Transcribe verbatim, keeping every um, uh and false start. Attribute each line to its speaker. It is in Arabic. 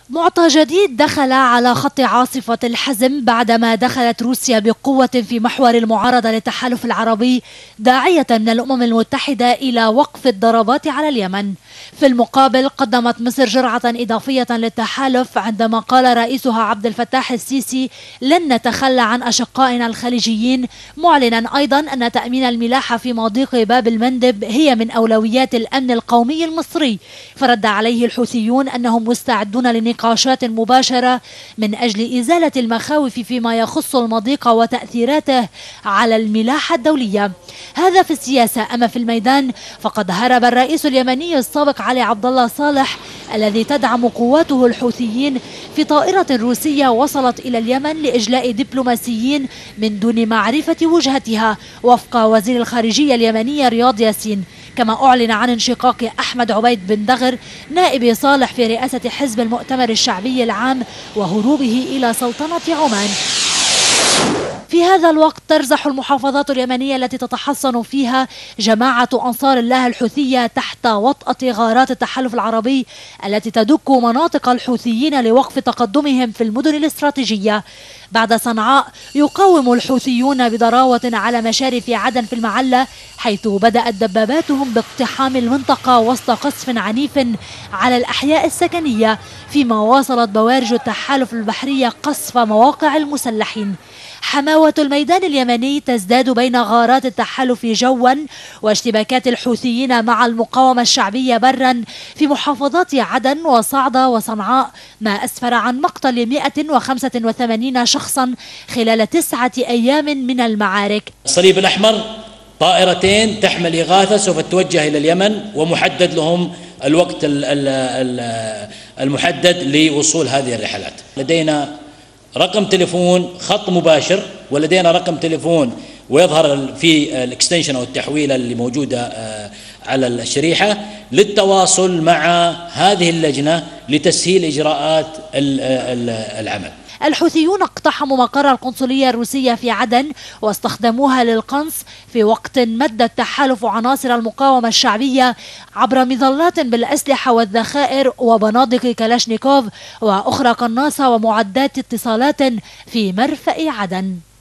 Speaker 1: معطى جديد دخل على خط عاصفة الحزم بعدما دخلت روسيا بقوة في محور المعارضة للتحالف العربي داعية من الأمم المتحدة إلى وقف الضربات على اليمن. في المقابل قدمت مصر جرعة إضافية للتحالف عندما قال رئيسها عبد الفتاح السيسي لن نتخلى عن أشقائنا الخليجيين، معلنا أيضا أن تأمين الملاحة في مضيق باب المندب هي من أولويات الأمن القومي المصري. فرد عليه الحوثيون أنهم مستعدون لنقاشات مباشرة من أجل إزالة المخاوف فيما يخص المضيق وتأثيراته على الملاحة الدولية. هذا في السياسة. أما في الميدان فقد هرب الرئيس اليمني السابق علي عبد الله صالح الذي تدعم قواته الحوثيين في طائرة روسية وصلت إلى اليمن لإجلاء دبلوماسيين من دون معرفة وجهتها وفق وزير الخارجية اليمني رياض ياسين. كما أعلن عن انشقاق أحمد عبيد بن دغر نائب صالح في رئاسة حزب المؤتمر الشعبي العام وهروبه إلى سلطنة عمان. في هذا الوقت ترزح المحافظات اليمنية التي تتحصن فيها جماعة أنصار الله الحوثية تحت وطأة غارات التحالف العربي التي تدك مناطق الحوثيين لوقف تقدمهم في المدن الاستراتيجية. بعد صنعاء يقاوم الحوثيون بضراوة على مشارف عدن في المعلة، حيث بدأت دباباتهم باقتحام المنطقة وسط قصف عنيف على الأحياء السكنية، فيما واصلت بوارج التحالف البحرية قصف مواقع المسلحين. حماوة الميدان اليمني تزداد بين غارات التحالف جوا واشتباكات الحوثيين مع المقاومة الشعبية برا في محافظات عدن وصعدة وصنعاء، ما أسفر عن مقتل مئة وخمسة وثمانين شخصا خلال تسعة أيام من المعارك.
Speaker 2: الصليب الأحمر طائرتين تحمل إغاثة سوف تتوجه إلى اليمن ومحدد لهم الوقت المحدد لوصول هذه الرحلات. لدينا رقم تليفون خط مباشر ولدينا رقم تليفون ويظهر في الاكستنشن او التحويله اللي موجوده على الشريحه للتواصل مع هذه اللجنه لتسهيل اجراءات العمل.
Speaker 1: الحوثيون اقتحموا مقر القنصلية الروسية في عدن واستخدموها للقنص، في وقت مد التحالف عناصر المقاومة الشعبية عبر مظلات بالأسلحة والذخائر وبنادق كلاشنيكوف وأخرى قناصة ومعدات اتصالات في مرفأ عدن.